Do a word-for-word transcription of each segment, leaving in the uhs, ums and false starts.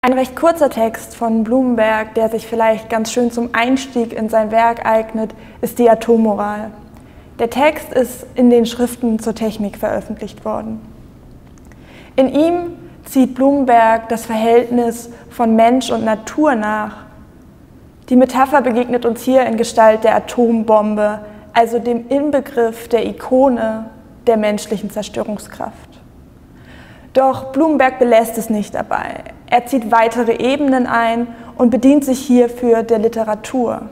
Ein recht kurzer Text von Blumenberg, der sich vielleicht ganz schön zum Einstieg in sein Werk eignet, ist die Atommoral. Der Text ist in den Schriften zur Technik veröffentlicht worden. In ihm zieht Blumenberg das Verhältnis von Mensch und Natur nach. Die Metapher begegnet uns hier in Gestalt der Atombombe, also dem Inbegriff der Ikone der menschlichen Zerstörungskraft. Doch Blumenberg belässt es nicht dabei. Er zieht weitere Ebenen ein und bedient sich hierfür der Literatur.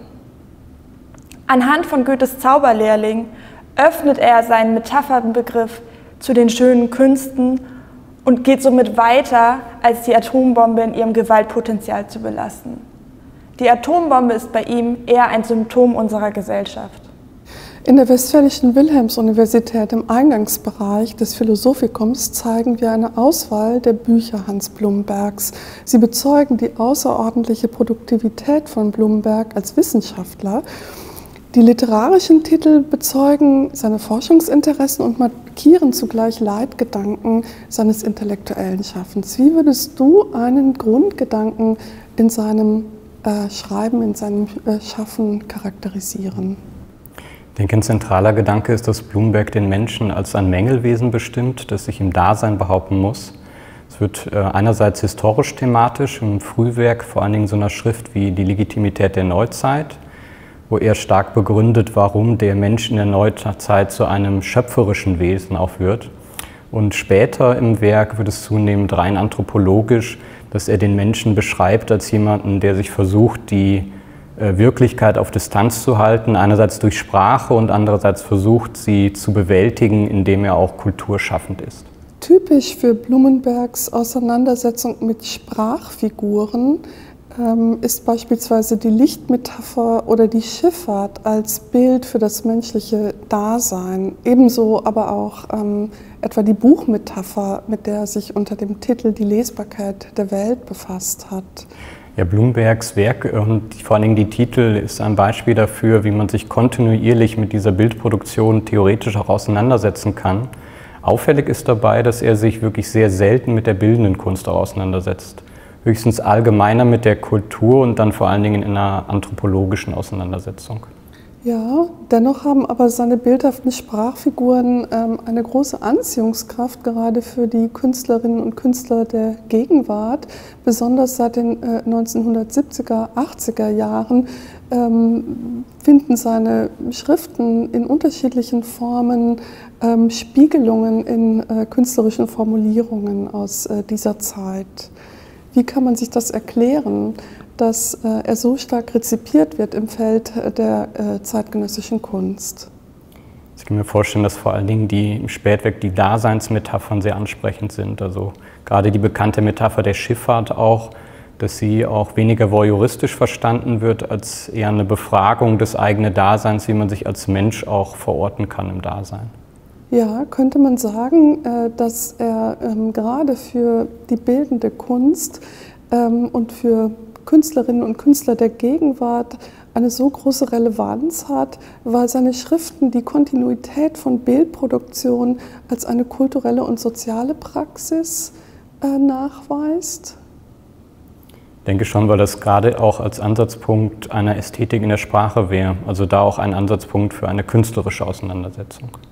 Anhand von Goethes Zauberlehrling öffnet er seinen Metaphernbegriff zu den schönen Künsten und geht somit weiter, als die Atombombe in ihrem Gewaltpotenzial zu belassen. Die Atombombe ist bei ihm eher ein Symptom unserer Gesellschaft. In der Westfälischen Wilhelms-Universität im Eingangsbereich des Philosophikums zeigen wir eine Auswahl der Bücher Hans Blumenbergs. Sie bezeugen die außerordentliche Produktivität von Blumenberg als Wissenschaftler. Die literarischen Titel bezeugen seine Forschungsinteressen und markieren zugleich Leitgedanken seines intellektuellen Schaffens. Wie würdest du einen Grundgedanken in seinem äh, Schreiben, in seinem äh, Schaffen charakterisieren? Ich denke, ein zentraler Gedanke ist, dass Blumenberg den Menschen als ein Mängelwesen bestimmt, das sich im Dasein behaupten muss. Es wird einerseits historisch thematisch im Frühwerk, vor allen Dingen so einer Schrift wie Die Legitimität der Neuzeit, wo er stark begründet, warum der Mensch in der Neuzeit zu einem schöpferischen Wesen auch wird. Und später im Werk wird es zunehmend rein anthropologisch, dass er den Menschen beschreibt als jemanden, der sich versucht, die Wirklichkeit auf Distanz zu halten, einerseits durch Sprache und andererseits versucht, sie zu bewältigen, indem er auch kulturschaffend ist. Typisch für Blumenbergs Auseinandersetzung mit Sprachfiguren ähm, ist beispielsweise die Lichtmetapher oder die Schifffahrt als Bild für das menschliche Dasein. Ebenso aber auch ähm, etwa die Buchmetapher, mit der er sich unter dem Titel Die Lesbarkeit der Welt befasst hat. Ja, Blumenbergs Werk und vor allen Dingen die Titel ist ein Beispiel dafür, wie man sich kontinuierlich mit dieser Bildproduktion theoretisch auch auseinandersetzen kann. Auffällig ist dabei, dass er sich wirklich sehr selten mit der bildenden Kunst auch auseinandersetzt. Höchstens allgemeiner mit der Kultur und dann vor allen Dingen in einer anthropologischen Auseinandersetzung. Ja, dennoch haben aber seine bildhaften Sprachfiguren ähm, eine große Anziehungskraft, gerade für die Künstlerinnen und Künstler der Gegenwart. Besonders seit den äh, neunzehnhundertsiebziger, achtziger Jahren ähm, finden seine Schriften in unterschiedlichen Formen ähm, Spiegelungen in äh, künstlerischen Formulierungen aus äh, dieser Zeit. Wie kann man sich das erklären, dass äh, er so stark rezipiert wird im Feld der äh, zeitgenössischen Kunst? Ich kann mir vorstellen, dass vor allen Dingen die, im Spätwerk die Daseinsmetaphern sehr ansprechend sind. Also gerade die bekannte Metapher der Schifffahrt auch, dass sie auch weniger voyeuristisch verstanden wird, als eher eine Befragung des eigenen Daseins, wie man sich als Mensch auch verorten kann im Dasein. Ja, könnte man sagen, äh, dass er ähm, gerade für die bildende Kunst ähm, und für Künstlerinnen und Künstler der Gegenwart eine so große Relevanz hat, weil seine Schriften die Kontinuität von Bildproduktion als eine kulturelle und soziale Praxis äh, nachweist? Ich denke schon, weil das gerade auch als Ansatzpunkt einer Ästhetik in der Sprache wäre, also da auch ein Ansatzpunkt für eine künstlerische Auseinandersetzung.